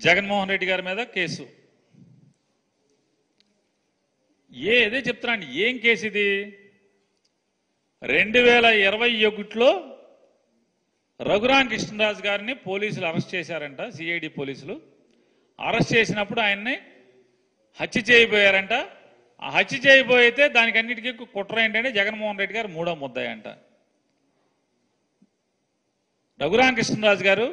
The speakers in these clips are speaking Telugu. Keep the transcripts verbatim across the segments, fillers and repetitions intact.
జగన్మోహన్ రెడ్డి గారి మీద కేసు. ఏ అదే చెప్తున్నాను, ఏం కేసు ఇది? రెండు వేల ఇరవై ఒకటిలో రఘురాం కృష్ణరాజు గారిని పోలీసులు అరెస్ట్ చేశారంట. సిఐడి పోలీసులు అరెస్ట్ చేసినప్పుడు ఆయన్ని హత్య చేయబోయారంట. ఆ హత్య చేయబోయితే దానికి అన్నిటికీ కుట్ర ఏంటంటే జగన్మోహన్ రెడ్డి గారు మూడో ముద్దాయి అంట. రఘురాం కృష్ణరాజు గారు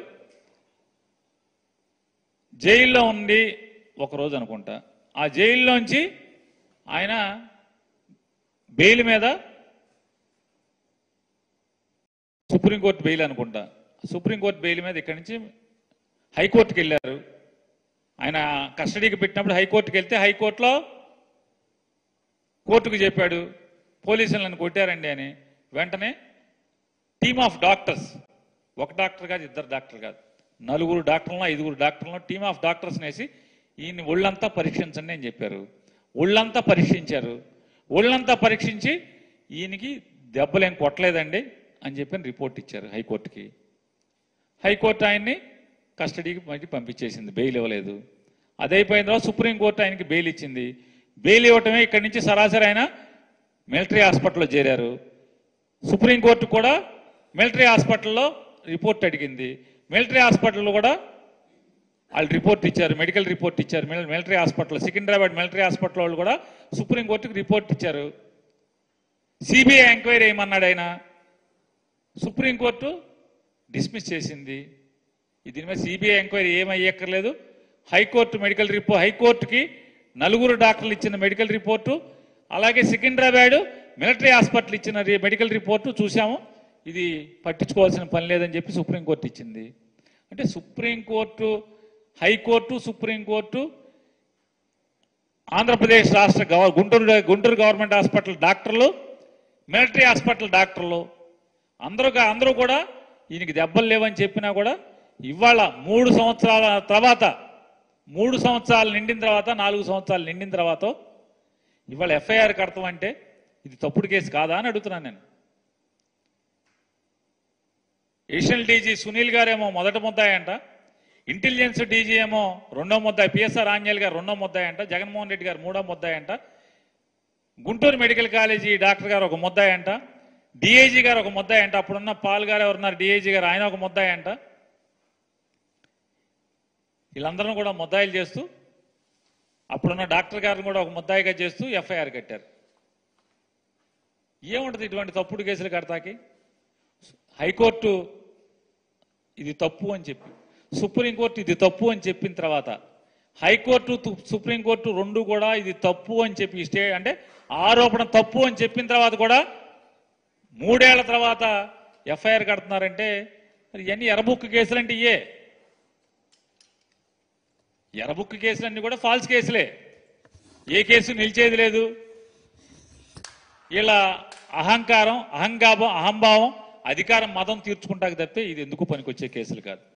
జైల్లో ఉండి ఒకరోజు అనుకుంటా, ఆ జైల్లోంచి ఆయన బెయిల్ మీద, సుప్రీంకోర్టు బెయిల్ అనుకుంటా, సుప్రీంకోర్టు బెయిల్ మీద ఇక్కడి నుంచి హైకోర్టుకి వెళ్ళారు. ఆయన కస్టడీకి పెట్టినప్పుడు హైకోర్టుకి వెళ్తే హైకోర్టులో కోర్టుకు చెప్పాడు పోలీసులు నన్ను కొట్టారండి అని. వెంటనే టీమ్ ఆఫ్ డాక్టర్స్, ఒక డాక్టర్ కాదు, ఇద్దరు డాక్టర్ కాదు, నలుగురు డాక్టర్లను ఐదుగురు డాక్టర్లను టీమ్ ఆఫ్ డాక్టర్స్ వేసి ఈయన్ని ఒళ్ళంతా పరీక్షించండి అని చెప్పారు. ఒళ్ళంతా పరీక్షించారు. ఒళ్ళంతా పరీక్షించి ఈయనకి దెబ్బలేం కొట్టలేదండి అని చెప్పి రిపోర్ట్ ఇచ్చారు హైకోర్టుకి. హైకోర్టు ఆయన్ని కస్టడీకి మళ్ళీ పంపించేసింది, బెయిల్ ఇవ్వలేదు. అదైపోయిన తర్వాత సుప్రీంకోర్టు ఆయనకి బెయిల్ ఇచ్చింది. బెయిల్ ఇవ్వటమే ఇక్కడి నుంచి సరాసరి ఆయన మిలిటరీ హాస్పిటల్లో చేరారు. సుప్రీంకోర్టు కూడా మిలిటరీ హాస్పిటల్లో రిపోర్ట్ అడిగింది. మిలిటరీ హాస్పిటల్లో కూడా వాళ్ళు రిపోర్ట్ ఇచ్చారు, మెడికల్ రిపోర్ట్ ఇచ్చారు. Military hospital, Secunderabad military hospital వాళ్ళు కూడా సుప్రీంకోర్టుకి రిపోర్ట్ ఇచ్చారు. సిబిఐ ఎంక్వైరీ ఏమన్నాడు ఆయన, సుప్రీంకోర్టు డిస్మిస్ చేసింది. దీని మీద సిబిఐ ఎంక్వైరీ ఏమయ్యక్కర్లేదు. హైకోర్టు మెడికల్ రిపోర్ట్, హైకోర్టుకి నలుగురు డాక్టర్లు ఇచ్చిన మెడికల్ రిపోర్టు, అలాగే సికింద్రాబాద్ మిలిటరీ హాస్పిటల్ ఇచ్చిన మెడికల్ రిపోర్టు చూసాము, ఇది పట్టించుకోవాల్సిన పని లేదని చెప్పి సుప్రీంకోర్టు ఇచ్చింది. అంటే సుప్రీంకోర్టు, హైకోర్టు, సుప్రీంకోర్టు, ఆంధ్రప్రదేశ్ రాష్ట్ర గవ గుంటూరు గుంటూరు గవర్నమెంట్ హాస్పిటల్ డాక్టర్లు, మిలిటరీ హాస్పిటల్ డాక్టర్లు అందరూ అందరూ కూడా ఈయనకి దెబ్బలు లేవని చెప్పినా కూడా ఇవాళ మూడు సంవత్సరాల తర్వాత, మూడు సంవత్సరాలు నిండిన తర్వాత, నాలుగు సంవత్సరాలు నిండిన తర్వాత ఇవాళ ఎఫ్ఐఆర్ కడతామంటే ఇది తప్పుడు కేసు కాదా అని అడుగుతున్నాను నేను. ఏషియన్ డీజీ సునీల్ గారేమో మొదటి ముద్దాయి అంట, ఇంటెలిజెన్స్ డీజీ ఏమో రెండో ముద్దాయి, పిఎస్ఆర్ ఆంజనేయులు గారు రెండో ముద్దాయి అంట, జగన్మోహన్ రెడ్డి గారు మూడో ముద్దాయి అంట, గుంటూరు మెడికల్ కాలేజీ డాక్టర్ గారు ఒక ముద్దాయి అంట, డిఐజీ గారు ఒక ముద్దాయి అంట, అప్పుడున్న పాల్ గారు ఎవరున్నారు డిఐజీ గారు, ఆయన ఒక ముద్దాయి అంట. వీళ్ళందరూ కూడా ముద్దాయిలు చేస్తూ, అప్పుడున్న డాక్టర్ గారిని కూడా ఒక ముద్దాయిగా చేస్తూ ఎఫ్ఐఆర్ కట్టారు. ఏముంటుంది ఇటువంటి తప్పుడు కేసులు కడతాకి? హైకోర్టు ఇది తప్పు అని చెప్పి, సుప్రీంకోర్టు ఇది తప్పు అని చెప్పిన తర్వాత, హైకోర్టు సుప్రీంకోర్టు రెండు కూడా ఇది తప్పు అని చెప్పి స్టే అంటే ఆరోపణ తప్పు అని చెప్పిన తర్వాత కూడా మూడేళ్ల తర్వాత ఎఫ్ఐఆర్ కడుతున్నారంటే మరి ఇవన్నీ ఎర్రబుక్ కేసులు అంటే ఇయే. ఎర్రబుక్ కేసులన్నీ కూడా ఫాల్స్ కేసులే, ఏ కేసు నిలిచేది లేదు. ఇలా అహంకారం, అహంగాభం, అహంభావం, అధికారం, మతం తీర్చుకుంటాక తప్పితే ఇది ఎందుకు పనికొచ్చే కేసులు కాదు.